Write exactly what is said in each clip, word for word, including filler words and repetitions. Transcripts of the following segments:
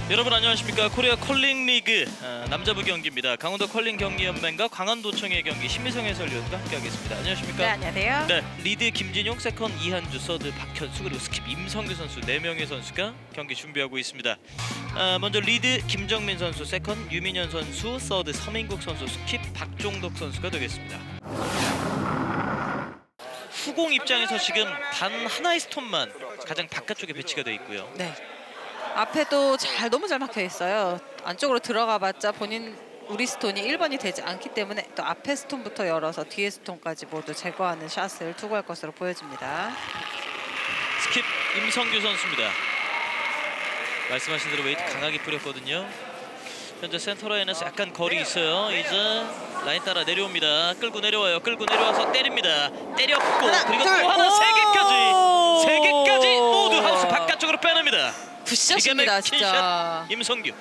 여러분 안녕하십니까. 코리아 컬링 리그 어, 남자부 경기입니다. 강원도 컬링 경기연맹과 광안도청의 경기 신미성 해설위원과 함께하겠습니다. 안녕하십니까. 네, 안녕하세요. 네, 리드 김진용, 세컨 이한주, 서드 박현수, 그리고 스킵 임성규 선수 네 명의 선수가 경기 준비하고 있습니다. 어, 먼저 리드 김정민 선수, 세컨 유민현 선수, 서드 서민국 선수, 스킵 박종덕 선수가 되겠습니다. 후공 입장에서 지금 단 하나의 스톤만 가장 바깥쪽에 배치가 되어 있고요. 네. 앞에도 잘 너무 잘 막혀 있어요. 안쪽으로 들어가봤자 본인 우리 스톤이 일 번이 되지 않기 때문에 또 앞에 스톤부터 열어서 뒤에 스톤까지 모두 제거하는 샷을 투구할 것으로 보여집니다. 스킵 임성규 선수입니다. 말씀하신 대로 웨이트 강하게 뿌렸거든요. 현재 센터 라인에서 약간 거리 있어요. 이제 라인 따라 내려옵니다. 끌고 내려와요. 끌고 내려와서 때립니다. 때렸고 하나, 그리고 둘, 또 하나 세 개까지 세 개까지 모두 하우스 바깥쪽으로 빼냅니다. 굿샷입니다, 진짜. 샷, 임성규.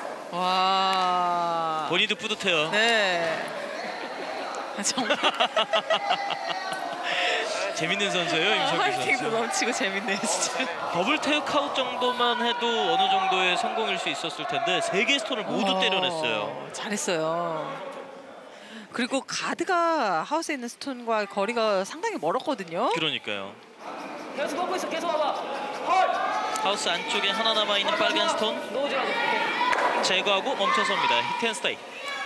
와. 본인도 뿌듯해요. 네. 정말 재밌는 선수예요, 임성규 화이팅도 선수. 넘치고 재밌네요, 진짜. 더블 테이크아웃 정도만 해도 어느 정도의 성공일 수 있었을 텐데 세 개 스톤을 모두 어, 때려냈어요. 잘했어요. 그리고 가드가 하우스에 있는 스톤과 거리가 상당히 멀었거든요. 그러니까요. 계속 하고 있어. 계속 와봐. 헐. 하우스 안쪽에 하나 남아있는 빨간 스톤 놓으지라도. 제거하고 멈춰섭니다. 히트앤스타일.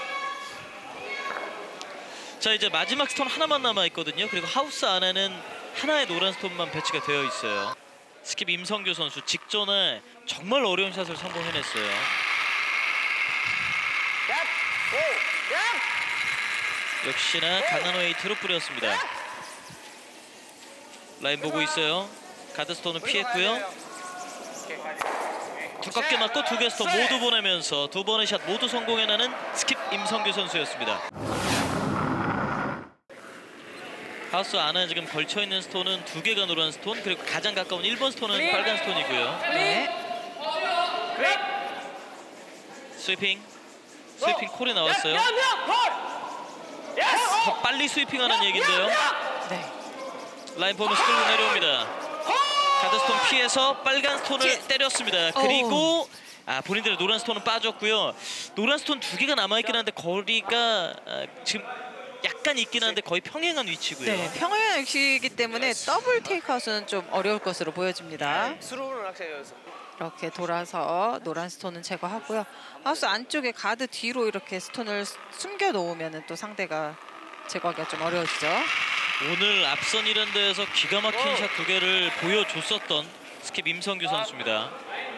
자, 이제 마지막 스톤 하나만 남아있거든요. 그리고 하우스 안에는 하나의 노란 스톤만 배치가 되어 있어요. 스킵 임성규 선수 직전에 정말 어려운 샷을 성공해냈어요. 역시나 강한 웨이트로 뿌렸습니다. 라인 보고 있어요. 가드 스톤은 피했고요. 두껍게 맞고 두 개 스톤 모두 보내면서 두 번의 샷 모두 성공해내는 스킵 임성규 선수였습니다. 하우스 안에 지금 걸쳐있는 스톤은 두 개가 노란 스톤, 그리고 가장 가까운 일 번 스톤은 빨간 스톤이고요. 네. 스위핑, 스위핑 콜이 나왔어요. 더 빨리 스위핑하는 얘기인데요. 네. 라인 보면서 끌고 내려옵니다. 가드 스톤 피해서 빨간 스톤을 피... 때렸습니다. 그리고 아, 본인들의 노란 스톤은 빠졌고요. 노란 스톤 두 개가 남아있긴 한데 거리가 아, 지금 약간 있긴 한데 거의 평행한 위치고요. 네, 평행 위치이기 때문에 더블 테이크아웃은 좀 어려울 것으로 보여집니다. 수로를 낚시해서. 이렇게 돌아서 노란 스톤은 제거하고요. 하우스 안쪽에 가드 뒤로 이렇게 스톤을 숨겨 놓으면 또 상대가 제거하기가 좀 어려워지죠. 오늘 앞선 이런 데에서 기가 막힌 샷 두 개를 보여줬었던 스킵 임성규 선수입니다.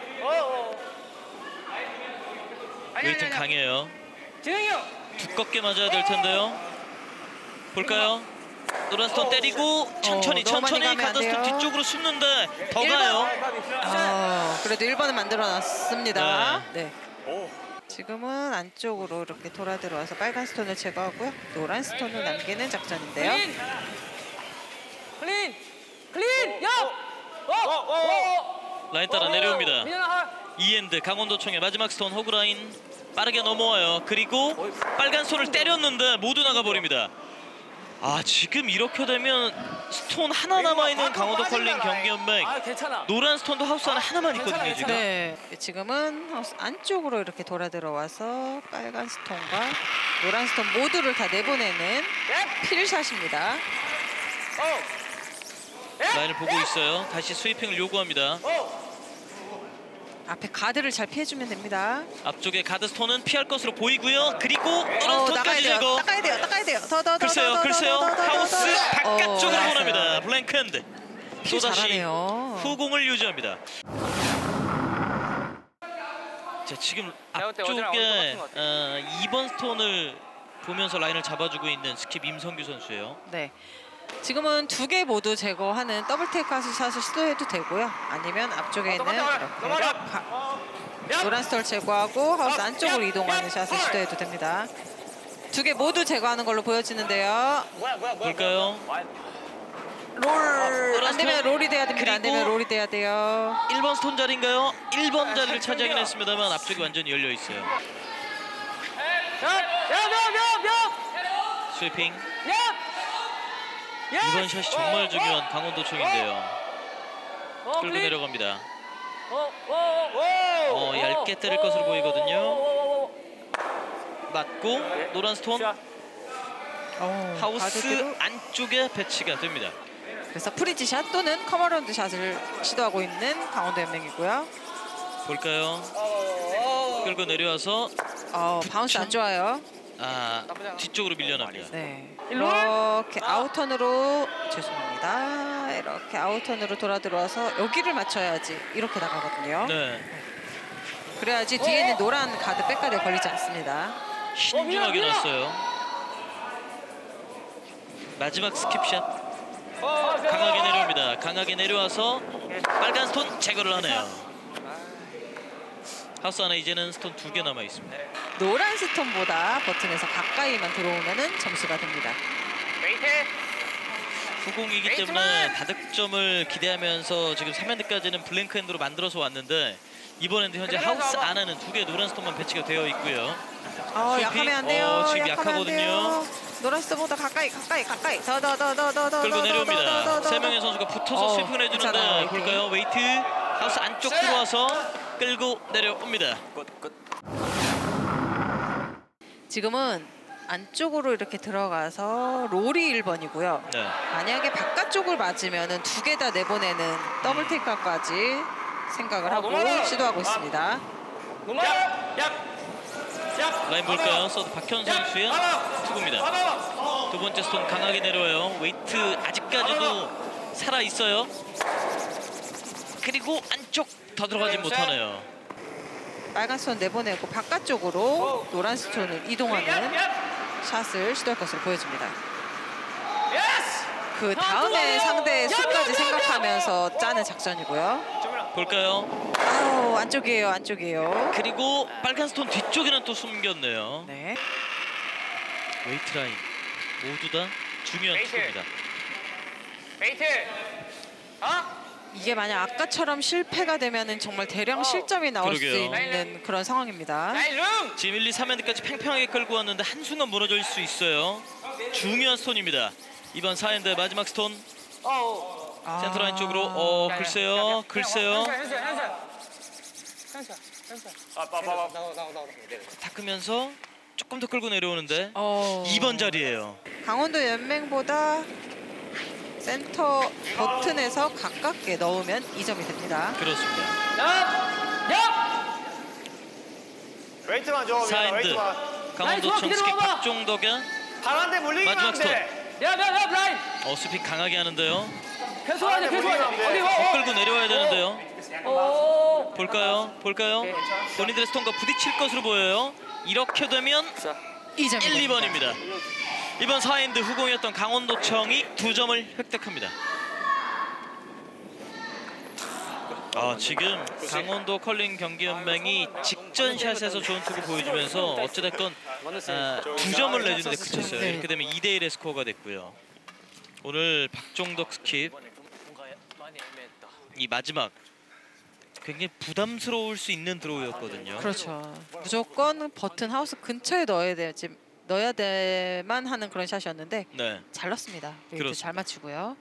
웨이트는 강해요. 재영이 형. 두껍게 맞아야 될 텐데요. 볼까요? 노란 스톤 때리고 천천히 어, 너무 천천히 많이 가면 가드 안 스톤 돼요. 뒤쪽으로 숨는데 더 가요. 아, 그래도 일 번을 만들어놨습니다. 네. 네. 지금은 안쪽으로 이렇게 돌아 들어와서 빨간 스톤을 제거하고요. 노란 스톤을 남기는 작전인데요. 클린. 클린. 클린. 야. 어. 어. 어. 라인 따라 내려옵니다. 민현아. 이엔드 강원도청의 마지막 스톤 호그라인 빠르게 넘어와요. 그리고 빨간 스톤을 때렸는데 모두 나가버립니다. 아, 지금 이렇게 되면 스톤 하나 남아있는 강원도 컬링 경기연맹. 아, 괜찮아. 노란 스톤도 하우스 안에 하나만 있거든요, 지금. 네, 지금은 하우스 안쪽으로 이렇게 돌아 들어와서 빨간 스톤과 노란 스톤 모두를 다 내보내는 필샷입니다. 라인을 보고 있어요. 다시 스위핑을 요구합니다. 앞에 가드를 잘 피해주면 됩니다. 앞쪽에 가드 스톤은 피할 것으로 보이고요. 그리고 어, 노란 나가야 스톤까지 돼요. 제거. 나가야 돼요. 나가야 돼요. 더, 더, 더, 글쎄요, 더, 더, 글쎄요. 더, 더, 더, 더, 하우스 더, 더. 바깥쪽으로 어, 보냅니다. 나갔어요. 블랭크 핸드. 피 또다시 잘하네요. 후공을 유지합니다. 자, 지금 앞쪽에 어, 이 번 스톤을 보면서 라인을 잡아주고 있는 스킵 임성규 선수예요. 네. 지금은 두 개 모두 제거하는 더블 테이크아웃 샷을 시도해도 되고요. 아니면 앞쪽에 있는 이렇게 가, 노란 스톤을 제거하고 하우스 안쪽으로 이동하는 샷을 시도해도 됩니다. 두 개 모두 제거하는 걸로 보여지는데요. 볼까요? 롤 안되면 롤이 돼야 됩니다. 안되면 롤이 돼야 돼요. 일 번 스톤 자리인가요? 일 번 자리를 차지하긴 했습니다만 앞쪽이 완전히 열려 있어요. 스위핑. 이번 샷이 정말 중요한 강원도청인데요. 끌고 내려갑니다. 어, 얇게 때릴 것으로 보이거든요. 맞고 노란 스톤 어, 하우스 가드대로. 안쪽에 배치가 됩니다. 그래서 프리지 샷 또는 커머라운드 샷을 시도하고 있는 강원도 연맹이고요. 볼까요? 끌고 내려와서 어, 바운스 안 좋아요. 아 뒤쪽으로 밀려납니다. 네. 이렇게 아웃턴으로 죄송합니다. 이렇게 아웃턴으로 돌아 들어와서 여기를 맞춰야지 이렇게 나가거든요. 네, 그래야지 뒤에는 노란 가드 백가드에 걸리지 않습니다. 신중하게 났어요. 마지막 스킵샷 강하게 내려옵니다. 강하게 내려와서 빨간 스톤 제거를 하네요. 하우스 안에 이제는 스톤 두 개 남아 있습니다. 노란 스톤보다 버튼에서 가까이만 들어오면은 점수가 됩니다. 후공이기 때문에 다득점을 기대하면서 지금 삼 엔드까지는 블랭크 핸드로 만들어서 왔는데 이번 엔드 현재 하우스 안에는 두 개의 노란 스톤만 배치가 되어 있고요. 어, 수비? 약하면 안 돼요. 어, 지금 약하면 안 약하거든요. 돼요. 노란 스톤보다 가까이 가까이 가까이 더 더 더 더 더 더 끌고 내려옵니다. 세 명의 선수가 붙어서 어, 스윙을 해주는데 괜찮아요. 볼까요? 웨이트 하우스 안쪽 들어와서 끌고 내려옵니다. 지금은 안쪽으로 이렇게 들어가서 롤이 일 번이고요. 네. 만약에 바깥쪽을 맞으면은 두 개 다 내보내는 더블 테이크까지 생각을 하고 시도하고 있습니다. 라인 볼까요? 서드 박현 선수의 투구입니다. 두 번째 스톤 강하게 내려와요. 웨이트 아직까지도 살아 있어요. 그리고 안쪽 더 들어가지 못하네요. 빨간 스톤 내보내고 바깥쪽으로 노란 스톤을 이동하는 샷을 시도할 것으로 보여집니다. 그 다음에 상대의 수까지 생각하면서 짜는 작전이고요. 볼까요? 아우, 안쪽이에요, 안쪽이에요. 그리고 빨간 스톤 뒤쪽에는 또 숨겼네요. 네. 웨이트 라인 모두 다 중요한 투구입니다. 이게 만약 아까처럼 실패가 되면은 정말 대량 실점이 나올 수 그러게요. 있는 그런 상황입니다. 지금 일, 이, 삼 엔드까지 팽팽하게 끌고 왔는데 한순간 무너질 수 있어요. 중요한 스톤입니다. 이번 사 엔드 마지막 스톤 아. 센터라인 쪽으로 어 글쎄요 글쎄요 닦으면서 조금 더 끌고 내려오는데 어. 이 번 자리예요. 강원도 연맹보다 센터 버튼에서 가깝게 넣으면 이 점이 됩니다. 그렇습니다. 웨이트만 줘. 사 엔드 웨이트만. 강원도청 스킵 박종덕의 바란데 물리기만 마지막 하면 스톤. 돼. 라인. 어 스픽 강하게 하는데요. 계속 하자, 계속 하자. 어디 더 가? 끌고 내려와야 되는데요. 오. 볼까요? 볼까요? 본인들의 스톤과 부딪힐 것으로 보여요. 이렇게 되면 이 점이 일, 이 됩니다. 번입니다. 이번 사 엔드 후공이었던 강원도청이 두 점을 획득합니다. 아 지금 강원도 컬링 경기연맹이 직전 샷에서 좋은 투구 보여주면서 어찌됐건 아, 두 점을 내주는데 그쳤어요. 네. 이렇게 되면 이 대 일의 스코어가 됐고요. 오늘 박종덕 스킵 이 마지막 굉장히 부담스러울 수 있는 드로우였거든요. 그렇죠. 무조건 버튼 하우스 근처에 넣어야 되지 넣어야 돼만 하는 그런 샷이었는데 네. 잘 넣습니다. 웨이트 그렇습니다. 잘 맞추고요.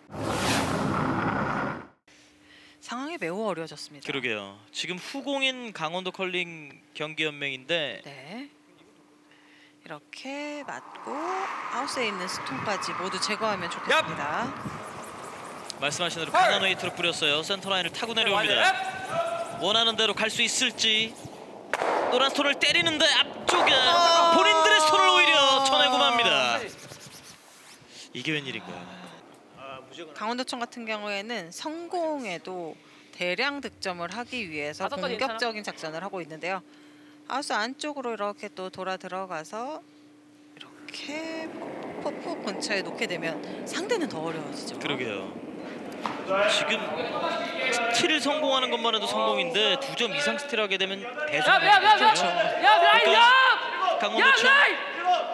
상황이 매우 어려워졌습니다. 그러게요. 지금 후공인 강원도 컬링 경기연맹인데 네. 이렇게 맞고 하우스에 있는 스톤까지 모두 제거하면 좋겠습니다. 말씀하신 대로 강한 웨이트로 뿌렸어요. 센터라인을 타고 내려옵니다. 원하는 대로 갈 수 있을지. 노란 스톤을 때리는데 앞쪽에 본인들의 스톤을 오히려 쳐내고 맙니다. 이게 웬일인가요? 강원도청 같은 경우에는 성공해도 대량 득점을 하기 위해서 다섯 가지 공격적인 작전을 하고 있는데요. 하우스 안쪽으로 이렇게 또 돌아 들어가서 이렇게 퍼프 근처에 놓게 되면 상대는 더 어려워지죠. 그러게요. 지금 스틸을 성공하는 것만 해도 성공인데 두 점 이상 스틸하게 되면 야, 야, 야, 야, 대성공이죠. 야, 라인, 야! 강원도청 야, 라인!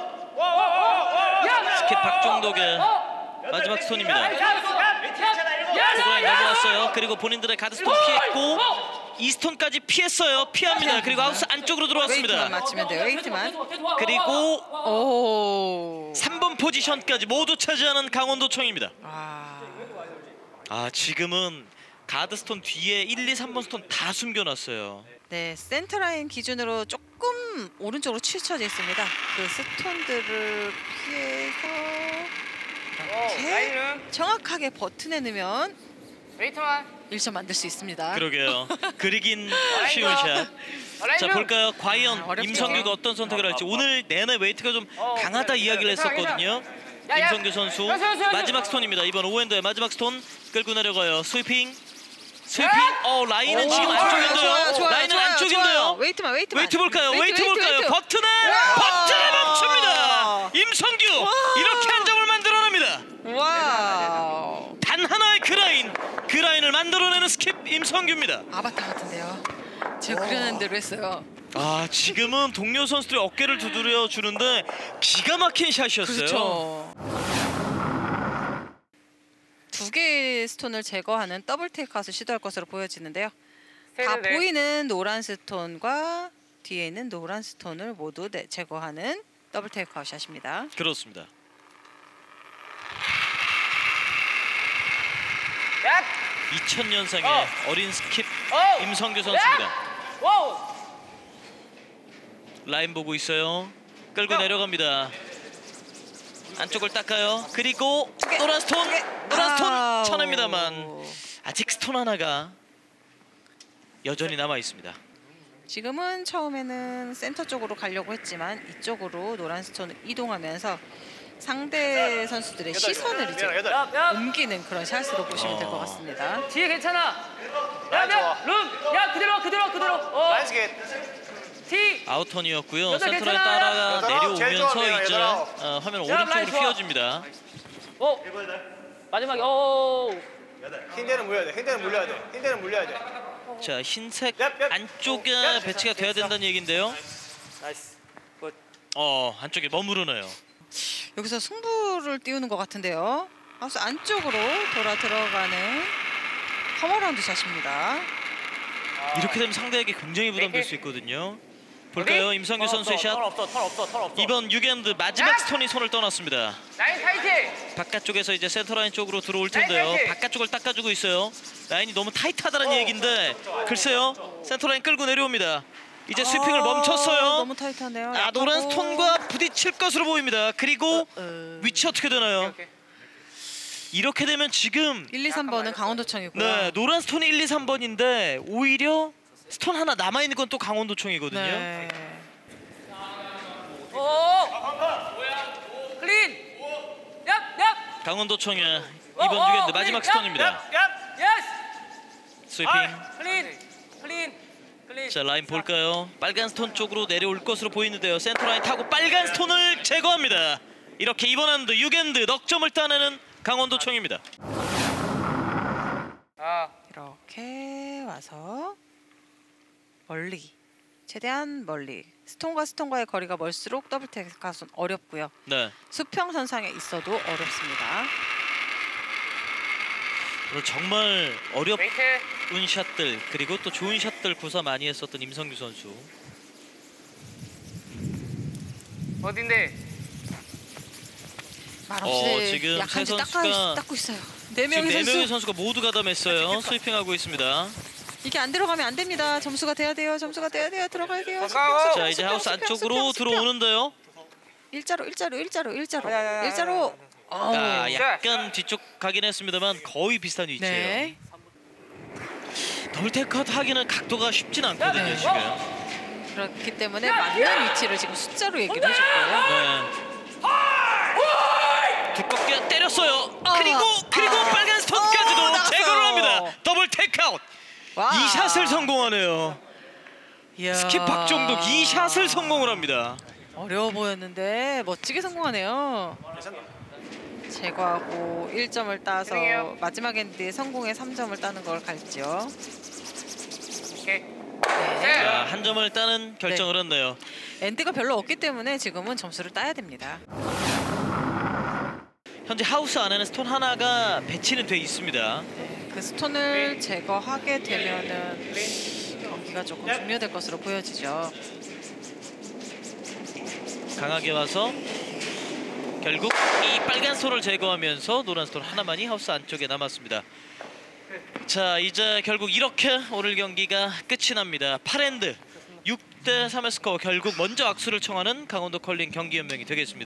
야! 스킵 박종덕의 어! 마지막 스톤입니다. 야, 야, 스톤라인 야! 넘어왔어요. 그리고 본인들의 가드 스톤 피했고 이 스톤까지 피했어요. 피합니다. 그리고 하우스 안쪽으로 웨이트만 들어왔습니다. 맞추면 돼요. 웨이트만. 그리고 오. 삼 번 포지션까지 모두 차지하는 강원도청입니다. 아. 아 지금은 가드 스톤 뒤에 일, 이, 삼 번 스톤 다 숨겨놨어요. 네, 센터라인 기준으로 조금 오른쪽으로 치우쳐져 있습니다. 그 스톤들을 피해서 이렇게 정확하게 버튼에 넣으면 웨이트만. 일 점 만들 수 있습니다. 그러게요. 그리긴 쉬운 샷. 자 볼까요? 과연 아, 어렵죠. 임성규가 어떤 선택을 할지. 오늘 내내 웨이트가 좀 어, 강하다 그래, 이야기를 괜찮아, 했었거든요. 야, 야. 임성규 선수 야, 야, 야, 야. 마지막 스톤입니다. 이번 오엔더의 마지막 스톤 끌고 내려가요. 스위핑, 스위핑. 어 라인은 오, 지금 좋아요, 안쪽인데요. 좋아요, 좋아요, 라인은 좋아요, 안쪽인데요. 좋아요. 웨이트만, 웨이트만. 웨이트 볼까요? 웨이트, 웨이트, 볼까요? 웨이트. 버튼에 와. 버튼에 멈춥니다. 와. 임성규 이렇게 한 점을 만들어냅니다. 와우. 단 하나의 그 라인, 그 라인을 만들어내는 스킵 임성규입니다. 아바타 같은데요. 제가 그려낸 대로 했어요. 아 지금은 동료 선수들이 어깨를 두드려 주는데 기가 막힌 샷이었어요. 그렇죠. 두 개의 스톤을 제거하는 더블 테이크아웃을 시도할 것으로 보여지는데요. 다 네. 보이는 노란 스톤과 뒤에 있는 노란 스톤을 모두 네, 제거하는 더블 테이크아웃 샷입니다. 그렇습니다. 야. 이천 년생의 어. 어린 스킵 어. 임성규 선수입니다. 와우. 라인 보고 있어요. 끌고 어. 내려갑니다. 안쪽을 닦아요. 그리고 노란 스톤, 노란 스톤 아우. 쳐냅니다만 아직 스톤 하나가 여전히 남아 있습니다. 지금은 처음에는 센터 쪽으로 가려고 했지만 이쪽으로 노란 스톤을 이동하면서 상대 선수들의 시선을 이제 여덟. 야, 야. 옮기는 그런 샷으로 보시면 될 것 어. 같습니다. 뒤에 괜찮아. 야, 라인 야, 좋아. 룸. 야, 그대로, 그대로, 그대로. 어. 라이스 겟. T. 아웃턴이었고요. 여덟 센터라인 괜찮아요. 따라가 여덟 제일 내려오면서 좋아합니다, 이제 여덟. 어, 화면 야, 라인 오른쪽으로 좋아. 휘어집니다. 어. 마지막에 어. 흰대는 물려야 돼. 흰대는 물려야 돼. 흰대는 물려야 돼. 자 흰색 얍, 얍. 안쪽에 얍. 배치가 돼야 된다는 얘긴데요. 나이스. 굿. 어 안쪽에 머무르네요. 여기서 승부를 띄우는 것 같은데요. 하우스 안쪽으로 돌아 들어가는 커머라운드 샷입니다. 이렇게 되면 상대에게 굉장히 부담될 수 있거든요. 볼까요? 임성규 턴 선수의 없어, 샷. 턴 없어, 턴 없어, 턴 없어. 이번 육 엔드 마지막 야! 스톤이 손을 떠났습니다. 라인 타이팅. 바깥쪽에서 이제 센터라인 쪽으로 들어올 텐데요. 라인 타이팅! 바깥쪽을 닦아주고 있어요. 라인이 너무 타이트하다는 어. 얘기인데 글쎄요. 센터라인 끌고 내려옵니다. 이제 스위핑을 아, 멈췄어요. 너무 타이트하네요. 아, 노란 약하고. 스톤과 부딪힐 것으로 보입니다. 그리고 어. 위치 어떻게 되나요? 오케이. 이렇게 되면 지금 일, 이, 삼 번은 강원도청이고요. 네 노란 스톤이 일, 이, 삼 번인데 오히려 스톤 하나 남아있는 건 또 강원도청이거든요. 네. 오. 클린. 얍, 얍. 강원도청의 어, 이번 어, 육 엔드 마지막 클린. 스톤입니다. 얍. 예스. 스위핑. 클린. 클린. 클린. 자 라인 볼까요? 빨간 스톤 쪽으로 내려올 것으로 보이는데요. 센터 라인 타고 빨간 스톤을 제거합니다. 이렇게 이번 라운드 육 엔드 넉점을 따내는 강원도청입니다. 아. 이렇게 와서 멀리, 최대한 멀리. 스톤과 스톤과의 거리가 멀수록 더블 테이크아웃은 어렵고요. 네. 수평선상에 있어도 어렵습니다. 오늘 정말 어렵은 웨이트. 샷들 그리고 또 좋은 샷들 구사 많이 했었던 임성규 선수. 어딘데? 말없이 어, 지금 약한지 세 닦아, 선수가 닦고 있어요. 네 지금 명의 네 선수. 명의 선수가 모두 가담했어요. 스위핑하고 있습니다. 이게 안 들어가면 안 됩니다. 점수가 돼야 돼요. 점수가 돼야 돼요. 들어가야 돼요. 가까워. 자 이제 하우스 안쪽으로 들어오는데요. 일자로 일자로 일자로 일자로 야, 야, 야, 야, 일자로. 어우. 아, 약간 뒤쪽 가긴 했습니다만 거의 비슷한 위치예요. 네. 더블 테이크아웃 하기는 각도가 쉽진 않거든요 네. 지금. 그렇기 때문에 맞는 위치를 지금 숫자로 얘기를 해줬고요. 네. 두껍게 때렸어요. 아, 그리고 그리고 아. 빨간 스톤까지도 어, 나갔어요. 제거를 합니다. 더블 테이크아웃. 와. 이 샷을 성공하네요. 이야. 스킵 박종독 이 샷을 성공을 합니다. 어려워 보였는데 멋지게 성공하네요. 제거하고 일 점을 따서 죄송해요. 마지막 엔드에 성공에 삼 점을 따는 걸 갈지요. 오케이. 네. 자, 한 점을 따는 결정을 했네요. 엔드가 별로 없기 때문에 지금은 점수를 따야 됩니다. 현재 하우스 안에는 스톤 하나가 배치는 돼 있습니다. 네, 그 스톤을 제거하게 되면은 경기가 조금 종료될 것으로 보여지죠. 강하게 와서 결국 이 빨간 스톤을 제거하면서 노란 스톤 하나만이 하우스 안쪽에 남았습니다. 자, 이제 결국 이렇게 오늘 경기가 끝이 납니다. 팔 엔드 육 대 삼의 스코어, 결국 먼저 악수를 청하는 강원도 컬링 경기연맹이 되겠습니다.